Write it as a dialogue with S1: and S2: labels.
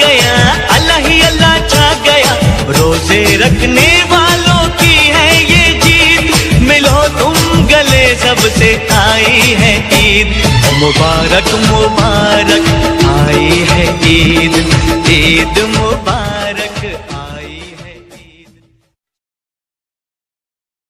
S1: गया, अल्लाह ही अल्लाह छा गया। रोजे रखने वालों की है ये जीत, मिलो तुम गले सबसे आई है ईद। मुबारक मुबारक आई है ईद, ईद मुबारक।